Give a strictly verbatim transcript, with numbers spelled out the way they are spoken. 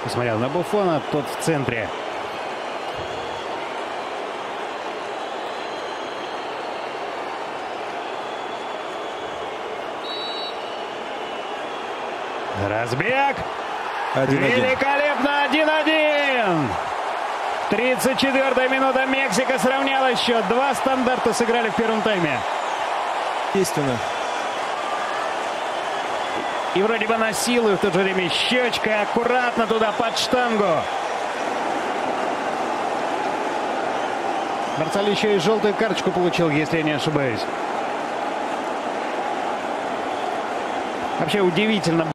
Посмотрел на Буфона, тот в центре. Разбег. один-один. Великолепно. один-один. тридцать четвёртая минута. Мексика сравняла счет. Два стандарта сыграли в первом тайме. Естественно. И вроде бы на силу, и в то же время щечка. Аккуратно туда под штангу. Марцаль еще и желтую карточку получил, если я не ошибаюсь. Вообще удивительно.